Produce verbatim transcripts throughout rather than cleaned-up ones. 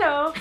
Hello!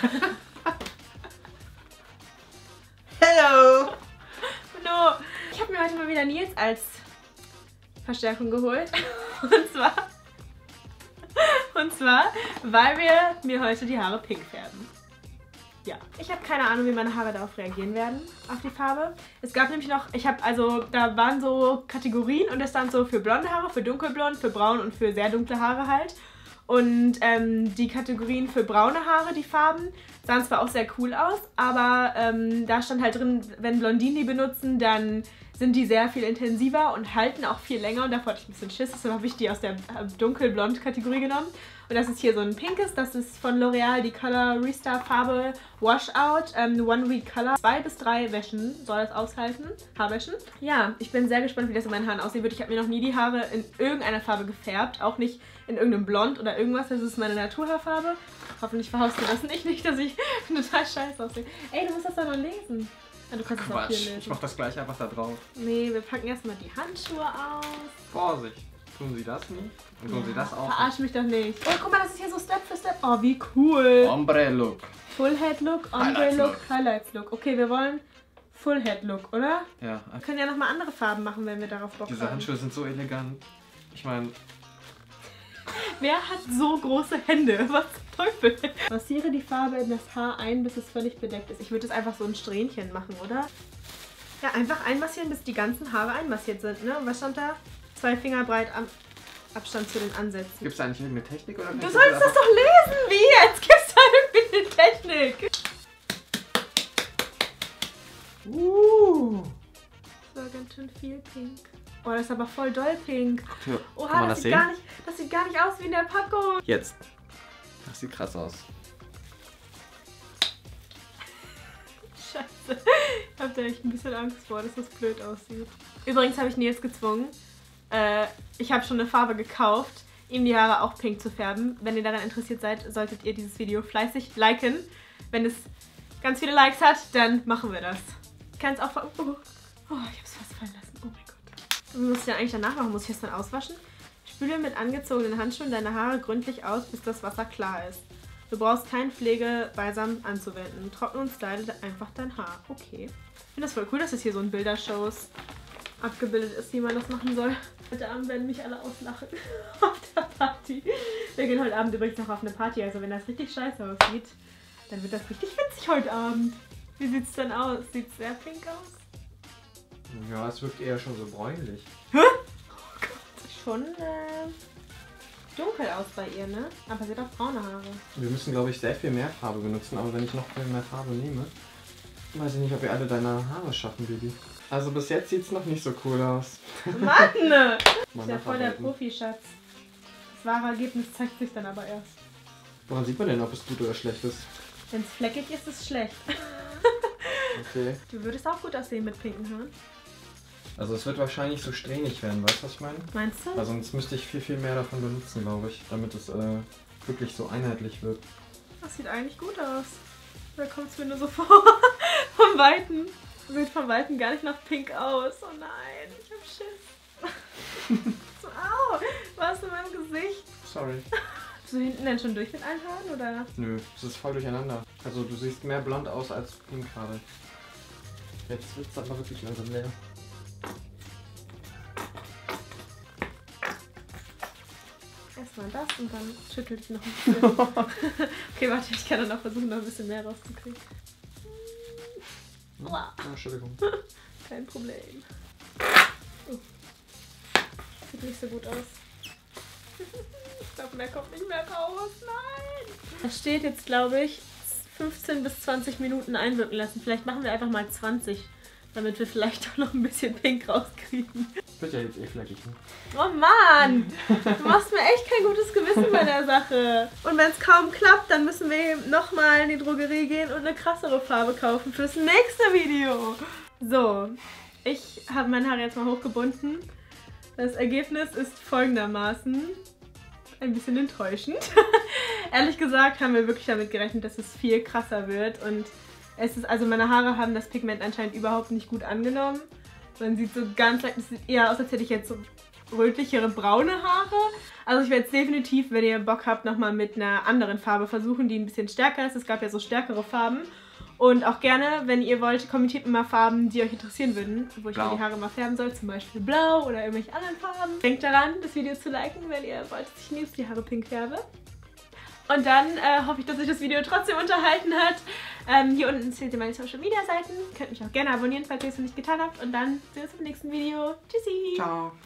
Hello! No. Ich habe mir heute mal wieder Nils als Verstärkung geholt. Und zwar, und zwar, weil wir mir heute die Haare pink färben. Ja, ich habe keine Ahnung, wie meine Haare darauf reagieren werden, auf die Farbe. Es gab nämlich noch, ich habe, also, da waren so Kategorien und das stand so für blonde Haare, für dunkelblond, für braun und für sehr dunkle Haare halt. Und ähm, die Kategorien für braune Haare, die Farben, sahen zwar auch sehr cool aus, aber ähm, da stand halt drin, wenn Blondinen die benutzen, dann sind die sehr viel intensiver und halten auch viel länger und davor hatte ich ein bisschen Schiss, deshalb habe ich die aus der dunkelblond-Kategorie genommen. Und das ist hier so ein pinkes, das ist von L'Oreal die Color Restart Farbe Washout, ähm, One Week Color. Zwei bis drei Wäschen soll das aushalten, Haarwäschen. Ja, ich bin sehr gespannt, wie das in meinen Haaren aussehen wird. Ich habe mir noch nie die Haare in irgendeiner Farbe gefärbt, auch nicht in irgendeinem Blond oder irgendwas. Das ist meine Naturhaarfarbe. Hoffentlich verhaust du das nicht, nicht, dass ich total scheiße aussehe. Ey, du musst das doch noch lesen. Ja, du kannst es auch hier lesen. Ich mach das gleich einfach da drauf. Nee, wir packen erstmal die Handschuhe aus. Vorsicht. Tun Sie das nicht? Und tun ja, Sie das auch verarsch mich doch nicht. Oh, guck mal, das ist hier so Step für Step. Oh, wie cool. Ombre Look. Full Head Look, Ombre Highlights Look, Look. Highlights Look. Okay, wir wollen Full Head Look, oder? Ja. Wir können ja nochmal andere Farben machen, wenn wir darauf Bock Diese haben. Handschuhe sind so elegant. Ich meine... Wer hat so große Hände? Was zum Teufel? Massiere die Farbe in das Haar ein, bis es völlig bedeckt ist. Ich würde es einfach so ein Strähnchen machen, oder? Ja, einfach einmassieren, bis die ganzen Haare einmassiert sind, ne? Und was stand da? Zwei Finger breit am Abstand zu den Ansätzen. Gibt es eigentlich irgendeine Technik? Oder du sollst das doch lesen! Wie? Jetzt gibt's da irgendwie eine Technik! Uh! Das war ganz schön viel pink. Oh, das ist aber voll doll pink. Ja, Oha, kann man das, das sieht sehen? gar nicht, das sieht gar nicht aus wie in der Packung. Jetzt. Das sieht krass aus. Scheiße. Ich hab da echt ein bisschen Angst vor, dass das blöd aussieht. Übrigens habe ich Nils gezwungen. Äh, ich habe schon eine Farbe gekauft, ihm die Haare auch pink zu färben. Wenn ihr daran interessiert seid, solltet ihr dieses Video fleißig liken. Wenn es ganz viele Likes hat, dann machen wir das. Ich kann es auch... Oh, oh, ich hab's fast fallen lassen. Oh mein Gott. Was muss ich denn eigentlich danach machen? Muss ich das dann auswaschen? Spüle mit angezogenen Handschuhen deine Haare gründlich aus, bis das Wasser klar ist. Du brauchst keinen Pflegebalsam anzuwenden. Trockne und style einfach dein Haar. Okay. Ich finde das voll cool, dass es hier so in Bildershows abgebildet ist, wie man das machen soll. Heute Abend werden mich alle auslachen auf der Party. Wir gehen heute Abend übrigens noch auf eine Party, also wenn das richtig scheiße aussieht, dann wird das richtig witzig heute Abend. Wie sieht's denn aus? Sieht's sehr pink aus? Ja, es wirkt eher schon so bräunlich. Hä? Oh Gott. Schon äh, dunkel aus bei ihr, ne? Aber sie hat auch braune Haare. Wir müssen, glaube ich, sehr viel mehr Farbe benutzen, aber wenn ich noch viel mehr Farbe nehme, weiß ich nicht, ob wir alle deine Haare schaffen, Baby. Also bis jetzt sieht es noch nicht so cool aus. Mann! Ist Ist ja voll der Profi-Schatz. Das wahre Ergebnis zeigt sich dann aber erst. Woran sieht man denn, ob es gut oder schlecht ist? Wenn es fleckig ist, ist es schlecht. Okay. Du würdest auch gut aussehen mit pinken Haaren. Also es wird wahrscheinlich so strähnig werden, weißt du, was ich meine? Meinst du? Also sonst müsste ich viel, viel mehr davon benutzen, glaube ich, damit es äh, wirklich so einheitlich wird. Das sieht eigentlich gut aus. Da kommt es mir nur so vor. Vom Weiten. Das sieht von Weitem gar nicht nach pink aus. Oh nein, ich hab Schiss. So, au, was in meinem Gesicht? Sorry. Bist du hinten denn schon durch mit allen Haaren, oder? Nö, es ist voll durcheinander. Also du siehst mehr blond aus als pink gerade. Jetzt wird es aber wirklich langsam leer. Erstmal das und dann schüttelt es noch ein bisschen. Okay, warte, ich kann dann noch versuchen, noch ein bisschen mehr rauszukriegen. Oh, Entschuldigung. Kein Problem. Oh. Sieht nicht so gut aus. Ich glaube, mehr kommt nicht mehr raus. Nein! Da steht jetzt, glaube ich, fünfzehn bis zwanzig Minuten einwirken lassen. Vielleicht machen wir einfach mal zwanzig, damit wir vielleicht auch noch ein bisschen pink rauskriegen. Wird ja jetzt eh fleckig, ne? Oh Mann! Du machst mir echt kein gutes Gewissen bei der Sache. Und wenn es kaum klappt, dann müssen wir nochmal in die Drogerie gehen und eine krassere Farbe kaufen fürs nächste Video. So, ich habe meine Haare jetzt mal hochgebunden. Das Ergebnis ist folgendermaßen ein bisschen enttäuschend. Ehrlich gesagt haben wir wirklich damit gerechnet, dass es viel krasser wird. Und es ist, also meine Haare haben das Pigment anscheinend überhaupt nicht gut angenommen. Man sieht so ganz leicht, es sieht eher aus, als hätte ich jetzt so rötlichere, braune Haare. Also ich werde es definitiv, wenn ihr Bock habt, nochmal mit einer anderen Farbe versuchen, die ein bisschen stärker ist. Es gab ja so stärkere Farben. Und auch gerne, wenn ihr wollt, kommentiert mir mal Farben, die euch interessieren würden, wo ich Blau. mir die Haare mal färben soll. Zum Beispiel blau oder irgendwelche anderen Farben. Denkt daran, das Video zu liken, wenn ihr wollt, dass ich nächstes die Haare pink färbe. Und dann äh, hoffe ich, dass euch das Video trotzdem unterhalten hat. Ähm, hier unten seht ihr meine Social Media Seiten. Könnt mich auch gerne abonnieren, falls ihr es noch nicht getan habt. Und dann sehen wir uns im nächsten Video. Tschüssi! Ciao!